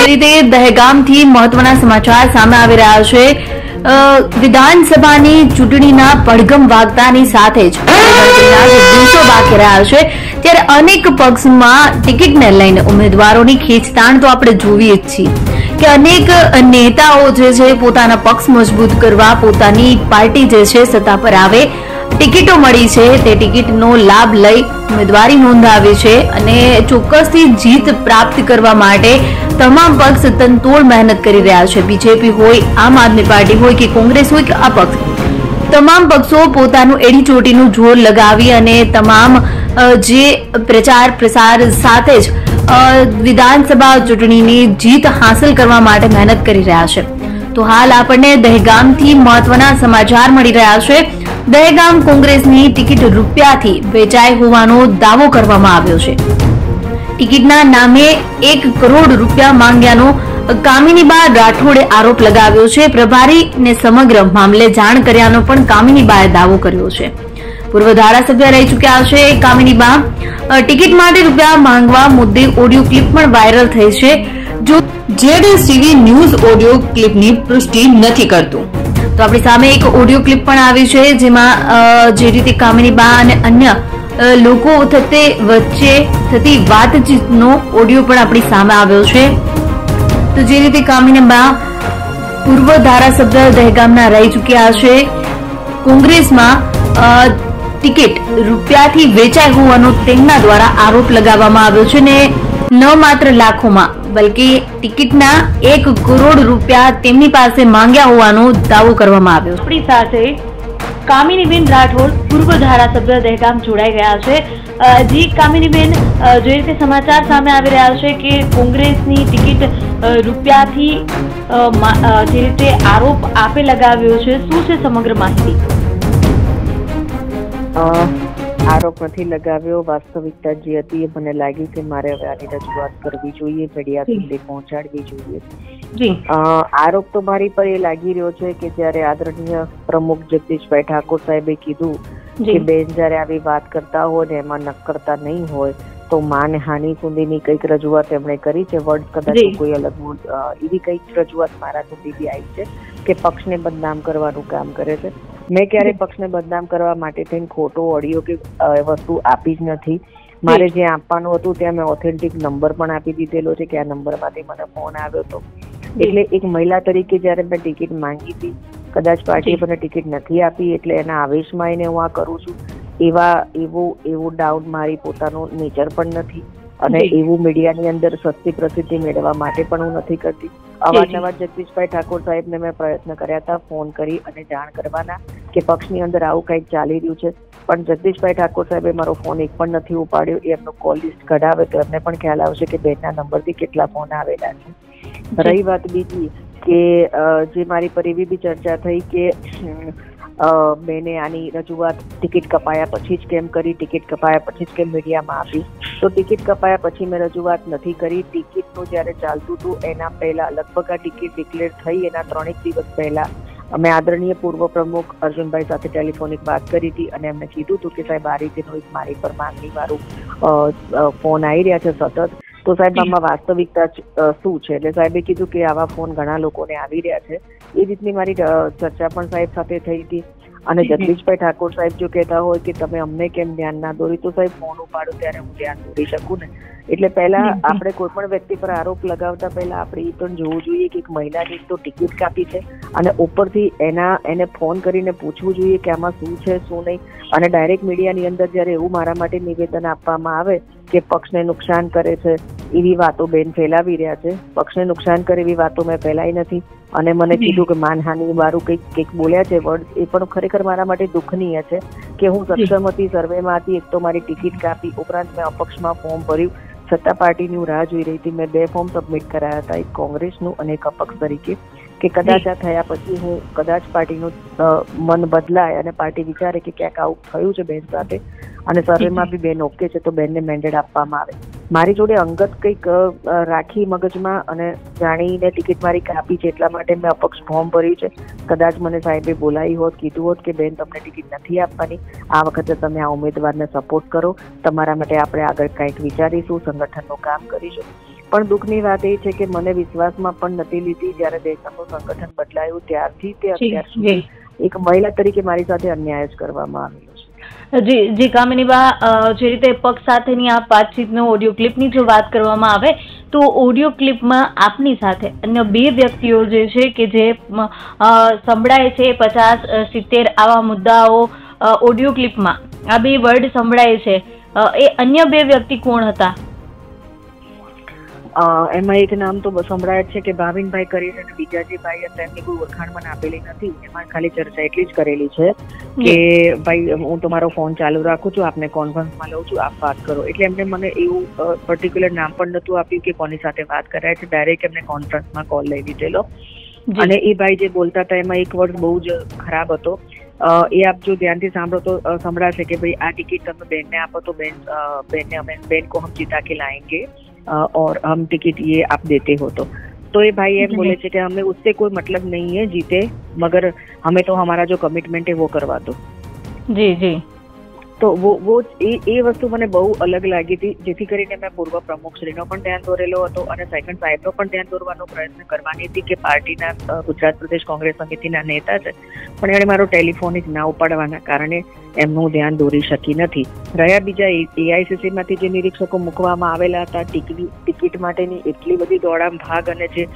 રીતે દહેગામથી મહત્વના સમાચાર સામે આવી રહ્યા છે। વિધાનસભાની ચૂંટણીના પડઘમ વાગતાની સાથે જ દિવસો બાકી રહ્યા છે, ત્યારે અનેક પક્ષમાં ટિકિટને લઈને ઉમેદવારોની ખેંચતાણ તો આપણે જોઈએ જ છીએ કે અનેક નેતાઓ જે છે પોતાના પક્ષ મજબૂત કરવા પોતાની પાર્ટી જે છે સત્તા પર આવે, ટિકિટો મળી છે તે ટિકિટનો લાભ લઈ ઉમેદવારી નોંધાવી છે અને ચોક્કસથી જીત પ્રાપ્ત કરવા માટે તમામ પક્ષ તનતોડ મહેનત કરી રહ્યા છે। બીજેપી હોય, આમ આદમી પાર્ટી હોય કે કોંગ્રેસ હોય કે અપક્ષ, તમામ પક્ષો પોતાનું એડી ચોટીનું જોર લગાવી અને તમામ જે પ્રચાર પ્રસાર સાથે જ વિધાનસભા ચૂંટણીની જીત હાંસલ કરવા માટે મહેનત કરી રહ્યા છે। તો હાલ આપણને દહેગામથી મહત્વના સમાચાર મળી રહ્યા છે। દહેગામ કોંગ્રેસની ટિકિટ રૂપિયાથી વેચાઈ હોવાનો દાવો કરવામાં આવ્યો છે। ટિકિટના નામે 1 કરોડ રૂપિયા માંગ્યાનો કામિનીબા રાઠોડે આરોપ લગાવ્યો છે। પ્રભારીને સમગ્ર મામલે જાણ કર્યાનો પણ કામિનીબાએ દાવો કર્યો છે। પૂર્વ ધારાસભ્ય રહી ચૂક્યા છે કામિનીબા ટિકિટ માટે રૂપિયા માંગવા મુદ્દે ઓડિયો ક્લિપ પણ વાયરલ થઈ છે, જો જેડીટીવી ન્યૂઝ ઓડિયો ક્લિપની પુષ્ટિ નથી કરતું। તો આપણી સામે એક ઓડિયો ક્લિપ પણ આવી છે, જેમાં જે રીતે કામિનીબા અને અન્ય લોકો વચ્ચે થતી વાતચીતનો ઓડિયો પણ આપણી સામે આવ્યો છે। તો જે રીતે કામિનીબા પૂર્વ ધારાસભ્ય દહેગામના રહી ચૂક્યા છે, કોંગ્રેસમાં ટિકિટ રૂપિયાથી વેચાઈ હોવાનો તેમના દ્વારા આરોપ લગાવવામાં આવ્યો છે ને ન માત્ર લાખોમાં બલકે ટિકિટના 1 કરોડ રૂપિયા તેમની પાસે માંગ્યા હોવાનો દાવો કરવામાં આવ્યો છે। આપણી સાથે કામિનીબેન રાઠોડ પૂર્વ ધારાસભ્ય દહેગામ જોડાઈ ગયા છે। જી કામિનીબેન, જે રીતે સમાચાર સામે આવી રહ્યા છે કે કોંગ્રેસની ટિકિટ રૂપિયાથી જે રીતે આરોપ આપે લગાવ્યો છે, શું છે સમગ્ર માહિતી? આરોપ નથી લગાવ્યો, વાસ્તવિકતા જે હતી એ મને લાગ્યું કે મારે હવે આની રજૂઆત કરવી જોઈએ, મીડિયા સુધી પહોંચાડવી જોઈએ। આરોપ તો મારી પર એ લાગી રહ્યો છે કે જયારે આદરણીય પ્રમુખ જગદીશભાઈ ઠાકોર સાહેબે કીધું કે બેન જયારે આવી વાત કરતા હોય ને એમાં નક્કરતા નહીં હોય તો માનહાનિ સુધીની કઈક રજૂઆત એમણે કરી છે। વર્ડ કદાચ કોઈ અલગ એવી કઈક રજૂઆત મારા સુધી બી આવી છે કે પક્ષને બદનામ કરવાનું કામ કરે છે। મેં ક્યારે પક્ષને બદનામ કરવા માટે થઈને ખોટો ઓડિયો કે વસ્તુ આપી જ નથી। મારે જે આપવાનું હતું ત્યાં મેં ઓથેન્ટિક નંબર પણ આપી દીધેલો છે કે આ નંબરમાંથી મને ફોન આવ્યો હતો। એટલે એક મહિલા તરીકે જયારે મેં ટિકિટ માંગી હતી, કદાચ પાર્ટીએ મને ટિકિટ નથી આપી એટલે એના આવેશમાં એને હું આ કરું છું, એવું ડાઉન મારી પોતાનું નેચર પણ નથી અને એવું મીડિયાની અંદર સસ્તી પ્રસિદ્ધિ મેળવવા માટે પણ હું નથી કરતી। અવારનવાર જગદીશભાઈ ઠાકોર સાહેબને મેં પ્રયત્ન કર્યા હતા ફોન કરી અને જાણ કરવાના કે પક્ષની અંદર આવું કંઈક ચાલી રહ્યું છે, પણ જગદીશભાઈ ઠાકોર સાહેબે મારો ફોન એક પણ નથી ઉપાડ્યો। એમનો કોલ લિસ્ટ કઢાવે તો એમને પણ ખ્યાલ આવશે કે બેનના નંબરથી કેટલા ફોન આવેલા છે। રહી વાત બીજી કે જે મારી પર એવી બી ચર્ચા થઈ કે બેને આની રજૂઆત ટિકિટ કપાયા પછી જ કેમ કરી, ટિકિટ કપાયા પછી જ કેમ મીડિયામાં આપી, તો ટિકિટ કપાયા પછી મેં રજૂઆત નથી કરી। ટિકિટનું જયારે ચાલતું હતું એના પહેલા લગભગ આ ટિકિટ ડિક્લેર થઈ એના 3 દિવસ પહેલા અમે આદરણીય પૂર્વ પ્રમુખ અર્જુનભાઈ સાથે ટેલિફોનિક વાત કરી હતી અને એમને કીધું હતું કે સાહેબ આ રીતેનું મારી પર માંગણી વાળું ફોન આવી રહ્યા છે સતત, તો સાહેબ આમાં વાસ્તવિકતા શું છે? એટલે સાહેબે કીધું કે આવા ફોન ઘણા લોકોને આવી રહ્યા છે। એ રીતની મારી ચર્ચા પણ સાહેબ સાથે થઈ હતી અને જગદીશભાઈ ઠાકોર સાહેબ જો કહેતા હોય કે તમે અમને કેમ ધ્યાન ના દોરી, તો સાહેબ ફોન ઉપાડો ત્યારે હું ધ્યાન દોરી શકું ને। એટલે પહેલા આપણે કોઈ પણ વ્યક્તિ પર આરોપ લગાવતા પહેલા આપણે એ પણ જોવું જોઈએ કે એક મહિલાની તો ટિકિટ કાપી છે અને ઉપરથી એને ફોન કરીને પૂછવું જોઈએ કે આમાં શું છે શું નહીં। અને ડાયરેક્ટ મીડિયાની અંદર જયારે એવું મારા માટે નિવેદન આપવામાં આવે કે પક્ષને નુકસાન કરે છે એવી વાતો બેન ફેલાવી રહ્યા છે, પક્ષને નુકસાન કરે એવી વાતો મેં ફેલાઈ નથી। અને મને કીધું કે માનહાનિ વાળું કંઈક બોલ્યા છે વર્ડ, એ પણ ખરેખર મારા માટે દુઃખનીય છે કે હું સક્ષમ હતી, સર્વેમાં હતી, એક તો મારી ટિકિટ કાપી, ઉપરાંત મેં અપક્ષમાં ફોર્મ ભર્યું, સત્તા પાર્ટીની હું રાહ જોઈ રહી હતી। મેં 2 ફોર્મ સબમિટ કરાયા હતા, એક કોંગ્રેસનું અને એક અપક્ષ તરીકે, કે કદાચ આ થયા પછી હું કદાચ પાર્ટીનું મન બદલાય અને પાર્ટી વિચારે કે ક્યાંક આવું થયું છે બેન સાથે અને સર્વેમાં બી બેન ઓકે છે તો બેનને મેન્ડેટ આપવામાં આવે। મારી જોડે અંગત કંઈક રાખી મગજમાં અને જાણીને ટિકિટ મારી કાપી છે એટલા માટે મેં અપક્ષ ફોર્મ ભર્યું છે। કદાચ મને સાહેબે બોલાવી હોત, કીધું હોત કે બેન તમને ટિકિટ નથી આપવાની, આ વખતે તમે આ ઉમેદવારને સપોર્ટ કરો, તમારા માટે આપણે આગળ કંઈક વિચારીશું, સંગઠનનું કામ કરીશું, પણ દુઃખની વાત એ છે કે મને વિશ્વાસમાં પણ નથી લીધી. જ્યારે દેશનું સંગઠન બદલાયું ત્યારથી તે અત્યાર સુધી એક મહિલા તરીકે મારી સાથે અન્યાય જ કરવામાં આવેલો છે. જી કામિનીબા, જે રીતે પક્ષ સાથેની આ વાતચીતનો ઓડિયો ક્લિપની જો વાત કરવામાં આવે તો ઓડિયો ક્લિપમાં આપની સાથે અન્ય 2 વ્યક્તિઓ જે છે કે જે સંભળાય છે 50-70 આવા મુદ્દાઓ ઓડિયો ક્લિપમાં આ 2 વર્ડ સંભળાય છે, એ અન્ય 2 વ્યક્તિ કોણ હતા? એમાં એક નામ તો સંભળાય છે કે ભાવિનભાઈ કરીને, અને બીજા જે ભાઈ હતા એમની કોઈ ઓળખાણ મને આપેલી નથી. એમાં ખાલી ચર્ચા એટલી જ કરેલી છે કે ભાઈ હું તમારો ફોન ચાલુ રાખું છું, આપને કોન્ફરન્સમાં લઉં છું, આપ વાત કરો. એટલે એમને મને એવું પર્ટિક્યુલર નામ પણ નતું આપ્યું કે કોની સાથે વાત કરાય છે. ડાયરેક્ટ એમને કોન્ફરન્સમાં કોલ લઈ લીધેલો. અને એ ભાઈ જે બોલતા હતા એમાં એક વર્ડ બહુ જ ખરાબ હતો. એ આપ જો ધ્યાનથી સાંભળો તો સંભળાશે કે ભાઈ આ ટિકિટ તમે બેનને આપો તો બેન को हम जिता के लाएंगे और हम टिकट ये आप देते हो. तो ये भाई एम बोले थे कि हमें उससे कोई मतलब नहीं है जीते, मगर हमें तो हमारा जो कमिटमेंट है वो करवा दो. जी जी. તો वो એ વસ્તુ મને બહુ અલગ લાગી હતી, જેથી કરીને મેં પૂર્વ પ્રમુખ શ્રીનો પણ ધ્યાન દોરેલો હતો અને સેકન્ડ સાહેબનો પણ ધ્યાન દોરવાનો પ્રયત્ન કરવાની હતી કે પાર્ટીના ગુજરાત પ્રદેશ કોંગ્રેસ સમિતિના નેતા છે, પણ એણે મારો ટેલિફોન જ ના ઉપાડવાના કારણે એમનું ધ્યાન દોરી શકી નથી. રહ્યા બીજા AICC માંથી જે નિરીક્ષકો મૂકવામાં આવેલા હતા, ટિકિટ માટેની એટલી બધી દોડામ ભાગ અને જે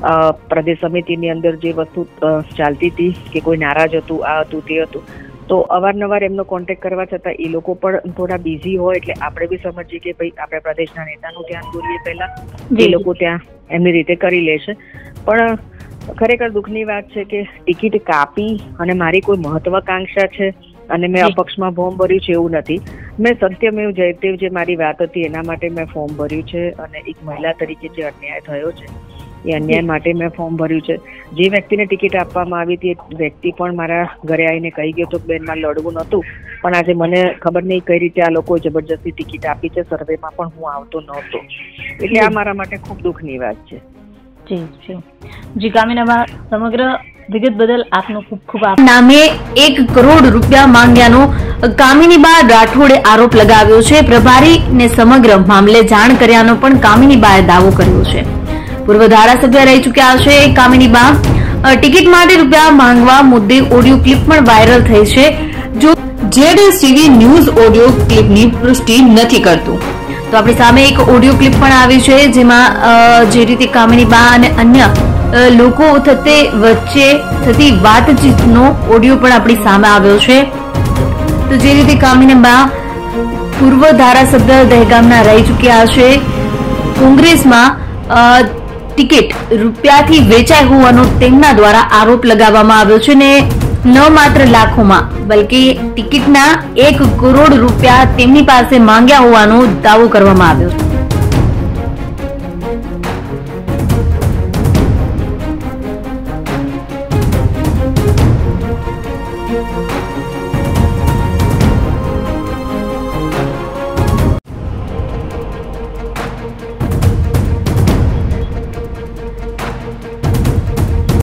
પ્રદેશ સમિતિની અંદર જે વસ્તુ ચાલતી હતી કે કોઈ નારાજ હતું, આ હતું તે હતું, તો અવારનવાર એમનો કોન્ટેક્ટ કરવા છતાં એ લોકો પણ થોડા બિઝી હોય. એટલે આપણે બી સમજીએ કે ભાઈ આપણે પ્રદેશના નેતાનું ધ્યાન દોરીએ પહેલા, એ લોકો ત્યાં એમની રીતે કરી લેશે. પણ ખરેખર દુઃખની વાત છે કે ટિકિટ કાપી અને મારી કોઈ મહત્વાકાંક્ષા છે અને મેં અપક્ષમાં ફોર્મ ભર્યું છે એવું નથી. મેં સત્યમેવ જયતે જે મારી વાત હતી એના માટે મેં ફોર્મ ભર્યું છે અને એક મહિલા તરીકે જે અન્યાય થયો છે એ અન્યાય માટે મેં ફોર્મ ભર્યું છે. જે વ્યક્તિને ટિકિટ આપવામાં આવી હતી એ વ્યક્તિ પણ મારા ઘરે આવીને કહી ગયો તો બેન મારે લડવું નહોતું, પણ આજે મને ખબર નહીં કઈ રીતે આ લોકોએ જબરજસ્તી ટિકિટ આપી છે. સર્વેમાં પણ હું આવતો નહોતો, એટલે આ મારા માટે ખૂબ દુઃખની વાત છે. જી જી જી કામિનાબા, સમગ્ર વિગત બદલ આપનો ખૂબ ખૂબ આભાર. નામે 1 કરોડ રૂપિયા માંગ્યાનો કામિનીબા રાઠોડે આરોપ લગાવ્યો છે. પ્રભારીને સમગ્ર મામલે જાણ કર્યાનો પણ કામિનીબાએ દાવો કર્યો છે. પૂર્વ ધારાસભ્ય રહી ચૂક્યા છે કામિનીબા ટિકિટ માટે રૂપિયા માંગવા મુદ્દે ઓડિયો ક્લિપ પણ વાયરલ થઈ છે. જો ZCV ન્યૂઝ ઓડિયો ક્લિપની પુષ્ટિ નથી કરતું, તો આપણી સામે એક ઓડિયો ક્લિપ પણ આવી છે જેમાં જે રીતે કામિનીબા અને અન્ય લોકો વચ્ચે થતી વાતચીતનો ઓડિયો પણ આપણી સામે આવ્યો છે. તો જે રીતે કામિનીબા પૂર્વ ધારાસભ્ય દહેગામના રહી ચૂક્યા છે, કોંગ્રેસમાં ટિકિટ રૂપિયાથી વેચાઈ હોવાનો તેમના દ્વારા આરોપ લગાવવામાં આવ્યો છે ને ન માત્ર લાખોમાં બલકે ટિકિટના 1 કરોડ રૂપિયા તેમની પાસે માંગ્યા હોવાનો દાવો કરવામાં આવ્યો છે.